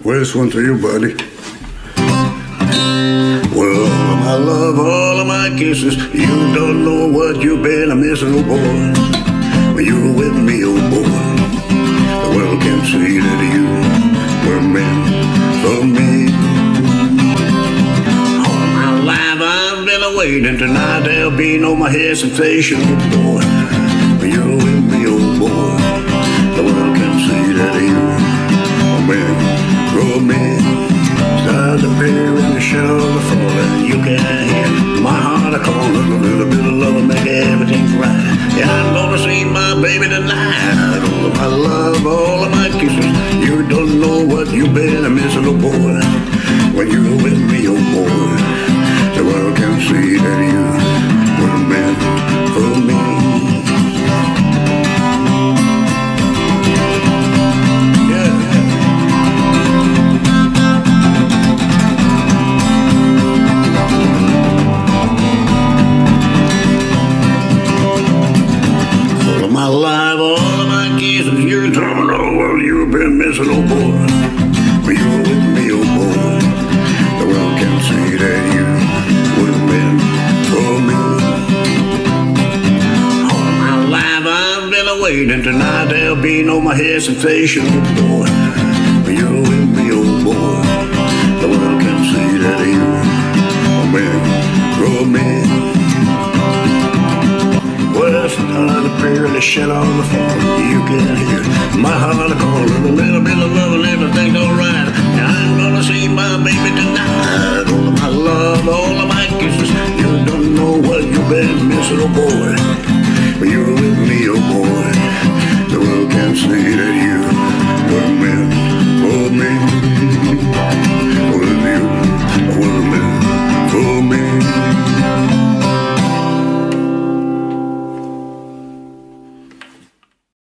Well, this one to you, buddy. Well, all of my love, all of my kisses, you don't know what you've been a missing, oh boy. When you were with me, oh boy, the world can see that you were meant for me. All my life I've been waiting, tonight there'll be no more hesitation, oh boy. When you were with me, oh boy, the world can see that you were meant for me. Stars appear in the shadow of the falling. You can hear my heart a calling. A little bit of love will make everything right. Yeah, I'm gonna see my baby tonight. All of my love, all of my kisses, you don't know what you've been missing, oh boy. When you're with me, oh boy, the world can see that you were meant for me. My life, all of my kisses, you don't know what you've been missing, oh boy. When you were with me, oh boy, the world can see that you were meant for me. All my life I've been waiting, tonight there'll be no more hesitation, oh boy. When you were with me, oh boy, the world can see that you were meant for me. Well, sometimes the prayer, the shit on the phone, you can hear my heart calling, a little bit of love